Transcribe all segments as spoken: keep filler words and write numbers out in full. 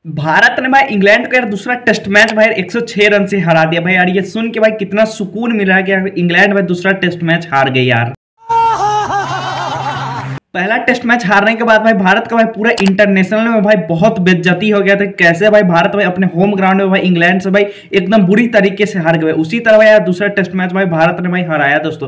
भारत ने भाई इंग्लैंड को यार दूसरा टेस्ट मैच भाई एक सौ छह रन से हरा दिया भाई यार। ये सुन के भाई कितना सुकून मिल रहा है कि यार इंग्लैंड भाई दूसरा टेस्ट मैच हार गई यार। पहला टेस्ट मैच हारने के बाद भाई भारत का भाई पूरा इंटरनेशनल में भाई बहुत बेइज्जती हो गया था। कैसे भाई भारत भाई अपने होम ग्राउंड में भाई इंग्लैंड से भाई एकदम बुरी तरीके से हार गए। उसी तरह यार दूसरा टेस्ट मैच भाई भारत ने भाई हराया दोस्तों।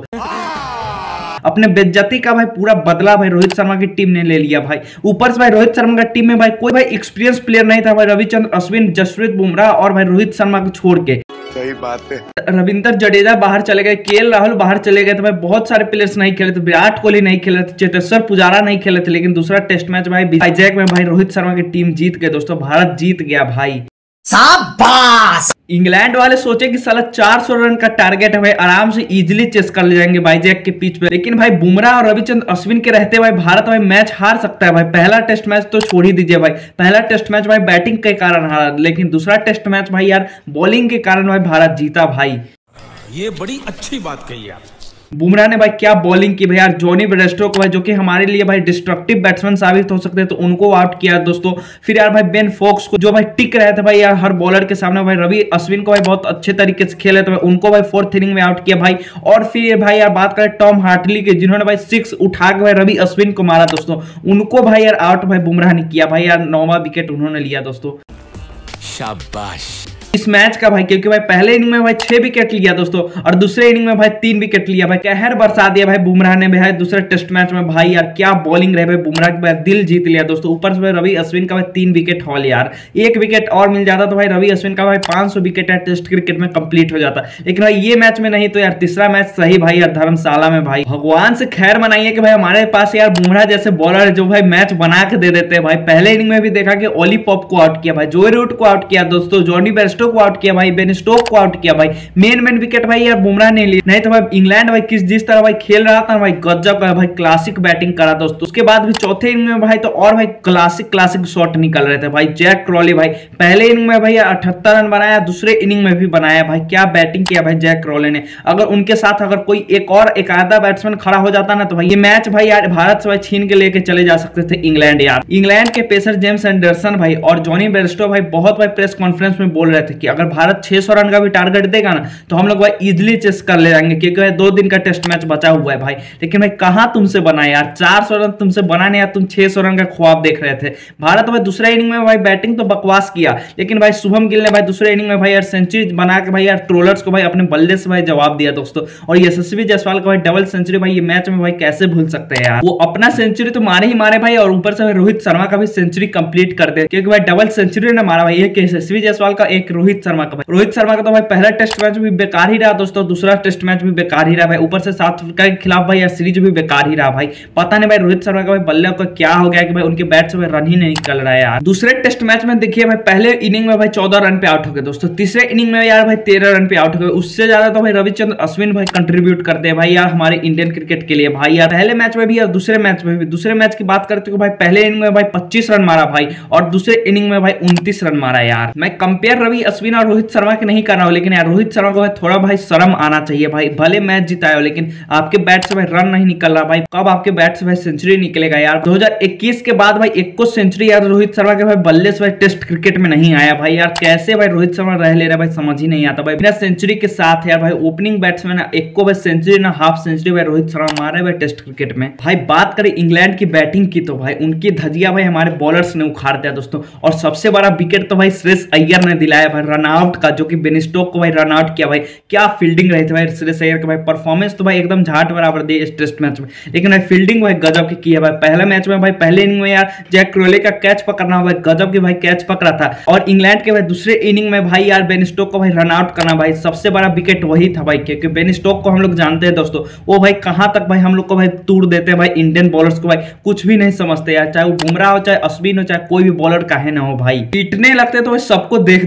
अपने बेइज्जती का भाई पूरा बदला भाई रोहित शर्मा की टीम ने ले लिया भाई। ऊपर से भाई रोहित शर्मा की टीम में भाई कोई भाई एक्सपीरियंस प्लेयर नहीं था भाई। रविचंद्र अश्विन, जसप्रीत बुमराह और भाई रोहित शर्मा को छोड़ के सही बात है। रविंद्र जडेजा बाहर चले गए, केएल राहुल बाहर चले गए थे भाई। बहुत सारे प्लेयर्स नहीं खेले थे। विराट कोहली नहीं खेले थे, चेतेश्वर पुजारा नहीं खेले थे। लेकिन दूसरा टेस्ट मैच भाई वाइजैक में भाई रोहित शर्मा की टीम जीत गए दोस्तों। भारत जीत गया भाई, शाबाश। इंग्लैंड वाले सोचे कि साला चार सौ रन का टारगेट है भाई, आराम से इजीली चेस कर ले जाएंगे वाइजैक के पिच पे। लेकिन भाई बुमराह और रविचंद्र अश्विन के रहते भाई भारत भाई मैच हार सकता है भाई। पहला टेस्ट मैच तो छोड़ ही दीजिए भाई, पहला टेस्ट मैच भाई बैटिंग के कारण हारा। लेकिन दूसरा टेस्ट मैच भाई यार बॉलिंग के कारण भाई भारत जीता भाई। ये बड़ी अच्छी बात कही आप। बुमराह ने भाई क्या बॉलिंग की भाई यार। जॉनी बेयरस्टो को भाई जो कि हमारे लिए भाई डिस्ट्रक्टिव बैट्समैन साबित हो सकते हैं तो उनको आउट किया दोस्तों। फिर यार भाई बेन फोक्स को जो भाई टिक रहे थे भाई यार हर बॉलर के सामने भाई। रवि अश्विन को भाई बहुत अच्छे तरीके से खेले थे भाई, उनको भाई फोर्थ इनिंग में आउट किया भाई। और फिर भाई यार बात करें टॉम हार्टली के, जिन्होंने भाई सिक्स उठा के भाई रवि अश्विन को मारा दोस्तों, उनको भाई यार आउट भाई बुमराह ने किया भाई यार। नौवां विकेट उन्होंने लिया दोस्तों, शाबाश इस मैच का भाई। क्योंकि भाई पहले इनिंग में भाई छह विकेट लिया दोस्तों और दूसरे इनिंग में भाई तीन विकेट लिया भाई। कहर बरसा दिया भाई बुमराह ने भाई दूसरे टेस्ट मैच में भाई यार। क्या बॉलिंग रहे भाई बुमराह के भाई, दिल जीत लिया दोस्तों। ऊपर से भाई रवि अश्विन का भाई तीन विकेट हॉल यार। एक विकेट और मिल जाता तो भाई रवि अश्विन का भाई पांच सौ विकेट यार टेस्ट क्रिकेट में कंप्लीट हो जाता। लेकिन भाई ये मैच में नहीं तो यार तीसरा मैच सही भाई यार धर्मशाला में भाई। भगवान से खैर मनाइए कि भाई हमारे पास यार बुमराह जैसे बॉलर जो भाई मैच बना के दे देते हैं भाई। पहले इनिंग में भी देखा कि ओली पॉप को आउट किया भाई, जोई रूट को आउट किया दोस्तों, जॉनी बेयरस्टो को आउट किया भाई, बेन स्टोक को आउट किया भाई। मेन मेन विकेट भाई यार बुमराह ने लिए। नहीं तो भाई इंग्लैंड भाई किस जिस तरह भाई खेल रहा था भाई गजब का भाई क्लासिक बैटिंग करा दोस्तों। उसके बाद भी चौथे इनिंग में भाई तो और भाई क्लासिक क्लासिक शॉट निकल रहे थे भाई। जैक क्रॉली भाई पहले इनिंग में भाई अठहत्तर रन बनाया, दूसरे इनिंग में भी बनाया भाई। क्या बैटिंग किया भाई जैक क्रॉली ने। अगर उनके साथ अगर कोई एक और एक आधा बैट्समैन खड़ा हो जाता ना तो भाई ये मैच भाई यार भारत से भाई छीन के लेके चले जा सकते थे इंग्लैंड यार। इंग्लैंड के पेसर जेम्स एंडरसन भाई और जॉनी बेयरस्टो भाई बहुत भाई प्रेस कॉन्फ्रेंस में बोल रहे थे कि अगर भारत छह सौ रन का भी टारगेट देगा ना तो हम लोग भाई इजीली चेस कर ले जाएंगे। क्योंकि भाई दो दिन का टेस्ट मैच बचा हुआ है भाई। लेकिन भाई कहां तुमसे बना यार, चार सौ रन तुमसे बना नहीं यार, तुम छह सौ रन का ख्वाब देख रहे थे। भारत भाई दूसरे इनिंग में भाई बैटिंग तो बकवास किया, लेकिन भाई शुभम गिल ने भाई दूसरे इनिंग में भाई यार सेंचुरी बना के भाई यार ट्रोलर्स को भाई अपने बल्ले से भाई जवाब दिया दोस्तों। और यशस्वी जायसवाल का भाई डबल सेंचुरी भाई ये मैच में भाई कैसे भूल सकते हैं यार। वो अपना सेंचुरी तो मारे ही मारे भाई और ऊपर से रोहित शर्मा का भी सेंचुरी कंप्लीट कर दे। क्योंकि भाई डबल सेंचुरी ने मारा भाई, एक यशस्वी जायसवाल का एक रोहित शर्मा का भाई। रोहित शर्मा का तो भाई पहला टेस्ट मैच भी बेकार ही रहा दोस्तों, दूसरा टेस्ट मैच भी बेकार ही रहा भाई। ऊपर से साउथ अफ्रीका के खिलाफ भाई यार सीरीज भी बेकार ही रहा भाई। पता नहीं भाई रोहित शर्मा का भाई बल्ले का क्या हो गया कि भाई उनके बैट से भाई रन ही नहीं निकल रहा है यार। दूसरे टेस्ट मैच में देखिए भाई पहले इनिंग में भाई चौदह रन पे आउट हो गए दोस्तों, तीसरे इनिंग में यार भाई तेरह रन पे आउट हो गए। उससे ज्यादा तो भाई रविचंद्र अश्विन भाई कंट्रीब्यूट करते हैं भाई यार हमारे इंडियन क्रिकेट के लिए भाई यार। पहले मैच में भी और दूसरे मैच में भी। दूसरे मैच की बात करते हो भाई पहले इनिंग में भाई पच्चीस रन मारा भाई और दूसरे इनिंग में भाई उनतीस रन मारा यार। मैं कंपेयर रवि अश्विन और रोहित शर्मा के नहीं कर रहा हूँ, लेकिन यार रोहित शर्मा को थोड़ा भाई शर्म आना चाहिए भाई। भले मैच जिताए हो लेकिन आपके बैट से भाई रन नहीं निकल रहा भाई। कब आपके बैट से भाई सेंचुरी निकलेगा यार। दो हज़ार इक्कीस के बाद भाई एक को सेंचुरी यार रोहित शर्मा के भाई बल्ले से भाई टेस्ट क्रिकेट में नहीं आया भाई यार। कैसे भाई रोहित शर्मा रह ले रहा भाई समझ ही नहीं आता भाई। बिना सेंचुरी के साथ यार भाई ओपनिंग बैट्समैन एक को भाई सेंचुरी ना हाफ सेंचुरी भाई रोहित शर्मा मारे भाई टेस्ट क्रिकेट में भाई। बात करें इंग्लैंड की बैटिंग की तो भाई उनकी धजिया भाई हमारे बॉलर्स ने उखाड़ दिया दोस्तों। और सबसे बड़ा विकेट तो भाई श्रेयस अय्यर ने दिलाया भाई रन आउट का, जो कि बेन स्टोक को भाई रन आउट किया भाई। क्या फील्डिंग रही थी भाई श्रेयस अय्यर का भाई। परफॉर्मेंस तो भाई एकदम झाट बराबर दी इस टेस्ट मैच में, लेकिन भाई फील्डिंग भाई गजब की की है भाई। पहले मैच में भाई पहले इनिंग में यार जैक क्रॉली का कैच पकड़ना भाई गजब की भाई कैच पकड़ा था। और इंग्लैंड के भाई दूसरे इनिंग में भाई यार बेन स्टोक को भाई रन आउट करना भाई सबसे बड़ा विकेट वही था भाई। क्योंकि बेन स्टोक को हम लोग जानते हैं दोस्तों, वो भाई कहां तक भाई हम लोग को भाई तोड़ देते हैं भाई। इंडियन बॉलर्स को भाई कुछ भी नहीं समझते यार, चाहे वो बुमराह हो, चाहे अश्विन हो, चाहे कोई भी बॉलर काहे ना हो भाई। पीटने लगते तो सबको देख देते अकेले।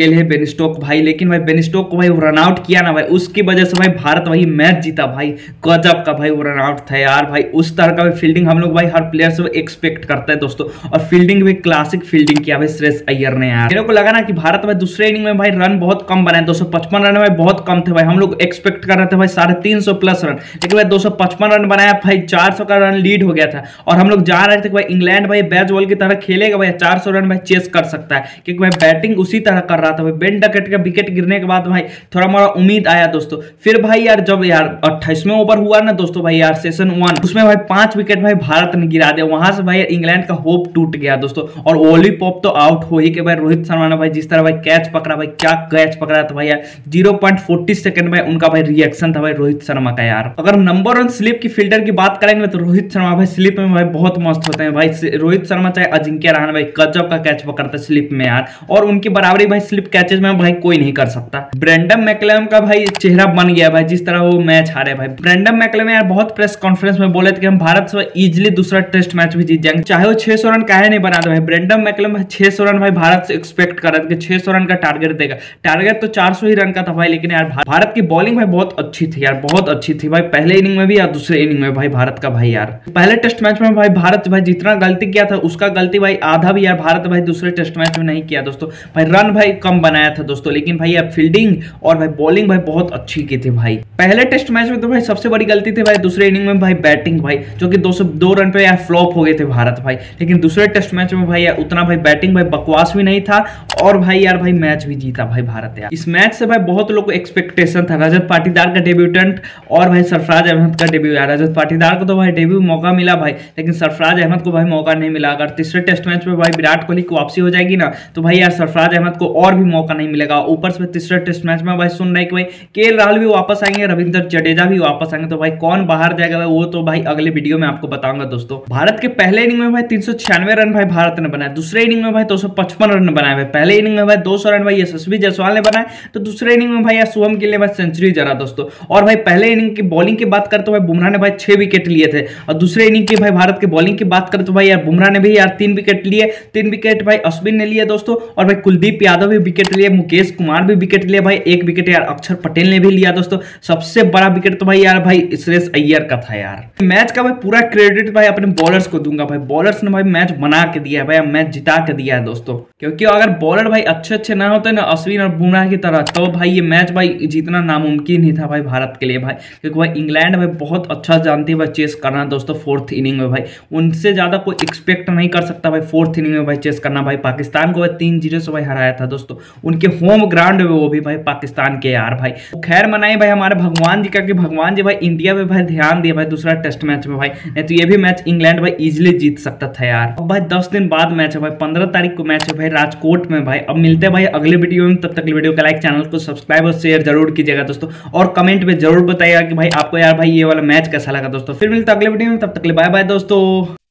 खेले है बेन स्टोक भाई, लेकिन भाई बेन स्टोक को भाई रन आउट किया ना भाई, उसकी वजह से भाई भारत वही मैच जीता भाई। गजब का भाई वो रन आउट था यार भाई। उस तरह का फील्डिंग हम लोग भाई हर प्लेयर से एक्सपेक्ट करते हैं दोस्तों, और फील्डिंग भी क्लासिक फील्डिंग किया भाई श्रेयस अय्यर ने यार। मेरे को लगा ना कि भारत भाई दूसरे इनिंग में भाई रन बहुत कम बनाए, दो सौ पचपन रन में बहुत कम थे भाई। हम लोग एक्सपेक्ट कर रहे थे भाई साढ़े तीन सौ प्लस रन, लेकिन भाई दो सौ पचपन रन बनाया भाई, चार सौ का रन लीड हो गया था। और हम लोग जा रहे थे भाई इंग्लैंड भाई बैट्सबॉल की तरह खेलेगा भाई, चार सौ रन भाई चेस कर सकता है, क्योंकि भाई बैटिंग उसी तरह कर रहा था भाई। बेन डकेट का विकेट गिरने के बाद भाई थोड़ा मोड़ा उम्मीद आया दोस्तों। फिर भाई यार जब यार अट्ठाईसवें ओवर हुआ ना दोस्तों भाई यार सेशन वन, उसमें भाई पांच विकेट भाई भारत ने गिरा दिया। वहां से भाई इंग्लैंड का होप टूट गया दोस्तों, और ओली पॉप तो आउट हो ही के भाई। रोहित शर्मा ने भाई जिस तरह भाई कैच पकड़ा भाई, क्या कैच पकड़ा था भाई यार। Zero point four zero second में उनका भाई रिएक्शन था भाई रोहित शर्मा का यार। अगर नंबर वन स्लिप की फील्डर की बात करेंगे तो रोहित शर्मा भाई स्लिप में भाई बहुत मस्त होते हैं भाई। रोहित शर्मा चाहे अजिंक्य रहाणे भाई गजब का कैच पकड़ते स्लिप में यार, और उनकी बराबरी भाई स्लिप कैचेज में भाई कोई नहीं कर सकता। ब्रेंडन मैकलम का भाई चेहरा बन गया भाई जिस तरह वो मैच हारे भाई। ब्रेंडन मैकलम यार बहुत प्रेस कॉन्फ्रेंस में बोले थे कि हम भारत से इजीली दूसरा टेस्ट मैच भी जीत जाएंगे, चाहे वो छह सौ रन काहे नहीं बनाते भाई। ब्रेंडन मैकलम छह सौ रन भाई भारत से एक्सपेक्ट कर रहे थे कि छह सौ रन का टारगेट देगा, टारगेट तो चार सौ ही रन का था भाई। लेकिन यार भारत की बॉलिंग भाई बहुत अच्छी थी यार, बहुत अच्छी थी भाई, पहले इनिंग में भी या दूसरे इनिंग में भाई भारत का भाई यार। पहले टेस्ट मैच में भाई भारत भाई जितना गलती किया था उसका गलती भाई आधा भी यार भारत भाई दूसरे टेस्ट मैच में नहीं किया दोस्तों भाई। रन भाई कम बनाया था दोस्तों, लेकिन भाई यार फील्डिंग और भाई बॉलिंग भाई बहुत अच्छी की थी भाई। पहले टेस्ट मैच में तो भाई सबसे बड़ी गलती थी भाई दूसरे इनिंग में भाई बैटिंग भाई, जो कि दो सौ दो रन पे यार फ्लॉप हो गए थे भारत भाई। लेकिन दूसरे टेस्ट मैच में भाई यार उतना भाई बैटिंग भाई बकवास भी नहीं था, और भाई यार भाई मैच भी जीता भाई भारत यार। इस मैच से भाई बहुत लोग को एक्सपेक्टेशन था, रजत पाटीदार का डेब्यूटेंट और भाई सरफराज अहमद का डेब्यू यार। रजत पाटीदार को तो भाई डेब्यू मौका मिला भाई, लेकिन सरफराज अहमद को भाई मौका नहीं मिला। अगर तीसरे टेस्ट मैच में भाई विराट कोहली की वापसी हो जाएगी ना तो भाई यार सरफराज अहमद को और भी मौका नहीं मिलेगा। ऊपर से तीसरे टेस्ट मैच में भाई सुन रहे कि भाई केएल राहुल भी वापस आएंगे, रविंद्र जडेजा भी वापस आएंगे, तो भाई कौन बाहर जाएगा भाई वो तो भाई अगले वीडियो में आपको बताऊंगा दोस्तों। भारत के पहले इनिंग में भाई तीन सौ छियानवे रन भाई भारत ने बनाए, दूसरे इनिंग में भाई दो सौ पचपन रन बनाए भाई। पहले इनिंग में भाई दो सौ रन भाई यशस्वी जायसवाल ने बनाए, तो दूसरे इनिंग में भाई यार शुभम गिल ने भाई सेंचुरी जरा दोस्तों। और भाई पहले इनिंग की बॉलिंग की बात करते भाई बुमराह ने भाई छह विकेट लिए थे, और दूसरे इनिंग की भाई भारत की बॉलिंग की बात करते तो भाई यार बुमराह ने भी यार तीन विकेट लिए, तीन विकेट भाई अश्विन ने लिए दोस्तों, और भाई कुलदीप यादव भी विकेट लिए, मुकेश कुमार भी विकेट लिए भाई, एक विकेट यार अक्षर पटेल ने भी लिया दोस्तों। सबसे बड़ा विकेट तो भाई यार भाई श्रेयस अय्यर का था यार। मैच का भाई पूरा क्रेडिट भाई अपने बॉलर्स को दूंगा भाई, बॉलर्स ने भाई मैच बना के दिया है भाई, मैच जिता के दिया है दोस्तों। क्योंकि अगर बॉलर भाई अच्छे अच्छे ना होते ना अश्विन और बुमराह की तरह, तो भाई ये मैच भाई जीतना नामुमकिन ही था भाई भारत के लिए भाई। क्योंकि भाई इंग्लैंड भाई बहुत अच्छा जानती है भाई चेस करना दोस्तों फोर्थ इनिंग में भाई, उनसे ज्यादा कोई एक्सपेक्ट नहीं कर सकता भाई फोर्थ इनिंग में भाई चेस करना भाई। पाकिस्तान को भाई तीन जीरो से भाई हराया था दोस्तों, उनके होम ग्राउंड में, वो भी भाई पाकिस्तान के यार भाई। खैर मनाए भाई हमारे भगवान जी का कि भगवान जी भाई इंडिया पे भाई ध्यान दिया भाई दूसरा टेस्ट मैच में भाई, नहीं तो ये भी मैच इंग्लैंड भाई इजीली जीत सकता था यार। अब भाई दस दिन बाद मैच है भाई, पंद्रह तारीख को मैच है भाई राजकोट में भाई। अब मिलते हैं भाई अगले वीडियो में, तब तक वीडियो को लाइक, चैनल को सब्सक्राइब और शेयर जरूर कीजिएगा दोस्तों, और कमेंट में जरूर बताइएगा कि भाई आपको यार भाई ये वाला मैच कैसा लगा दोस्तों। फिर मिलते हैं अगले वीडियो में, तब तक बाय बाय दोस्तों।